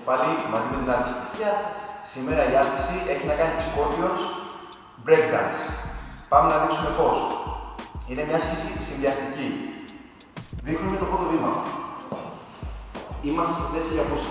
πάλι μαζί με την άσκηση της. Γεια σας. Σήμερα η άσκηση έχει να κάνει Scorpions Breakdance. Πάμε να δείξουμε πώς. Είναι μια άσκηση συνδυαστική. Δείχνουμε το πρώτο βήμα. Είμαστε σε θέση για πούσα.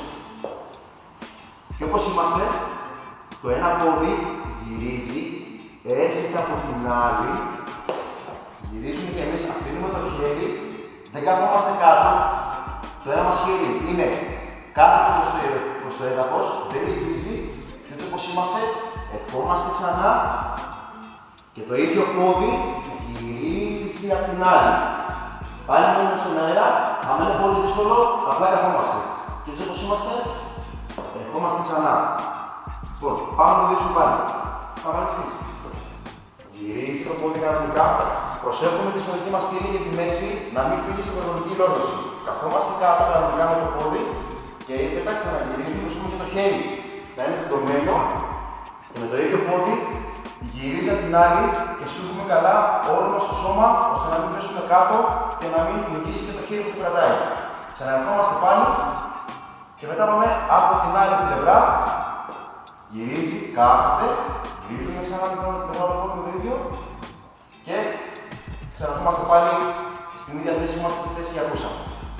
Και όπως είμαστε, το ένα πόδι γυρίζει, έρχεται από την άλλη, γυρίζουμε και εμείς, αφήνουμε το χέρι, δεν καθόμαστε κάτω. Το ένα μας χέρι είναι κάτω προς το έδαφος, δεν λυγίζει, και έτσι όπως είμαστε, ερχόμαστε ξανά και το ίδιο πόδι γυρίζει από την άλλη. Πάλι μένουμε στον αέρα, αν είναι πολύ δύσκολο, απλά καθόμαστε. Και έτσι όπως είμαστε, ερχόμαστε ξανά. Λοιπόν, πάμε να το δείξουμε πάλι. Πάμε να ξύσεις. Γυρίζει το πόδι κανονικά. Προσέχουμε τη σημαντική μας στήλη για τη μέση να μην φύγει σε υπερβολική λόρδωση. Καθόμαστε κάτω κανονικά με το πόδι και έπειτα ξαναγυρίζουμε και και το χέρι να είναι τεντωμένο και με το ίδιο πόδι γυρίζει από την άλλη και σφίγγουμε καλά όλο μας το σώμα ώστε να μην πέσουμε κάτω και να μην λυγίσει και το χέρι που το κρατάει. Ξαναρχόμαστε πάλι και μετά πάμε από την άλλη πλευρά. Γυρίζει, κάθεται, γυρίζουμε ξανά το πόδι με το ίδιο και ξαναρχόμαστε πάλι στην ίδια θέση μας, στη θέση για πούσα.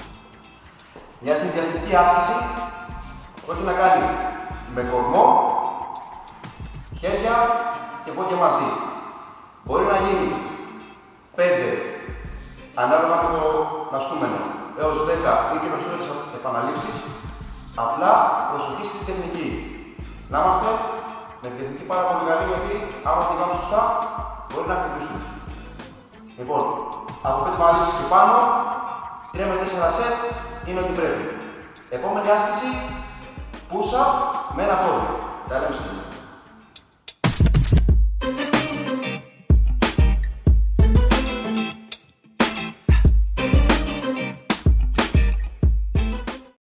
Μια συνδυαστική άσκηση που έχει να κάνει με κορμό, χέρια και πόδια μαζί. Μπορεί να γίνει 5 ανάλογα με το ασκούμενο έως 10 ή και περισσότερες επαναλήψεις. Απλά προσοχή στη τεχνική. Να είμαστε με την τεχνική πάρα πολύ καλή, γιατί άμα την κάνουμε σωστά μπορεί να χτυπήσουμε. Λοιπόν, από 5 επαναλήψεις και πάνω, 3 με 4 σετ είναι ό,τι πρέπει. Επόμενη άσκηση, push-up με ένα πόδι. Τα λέμε σήμερα.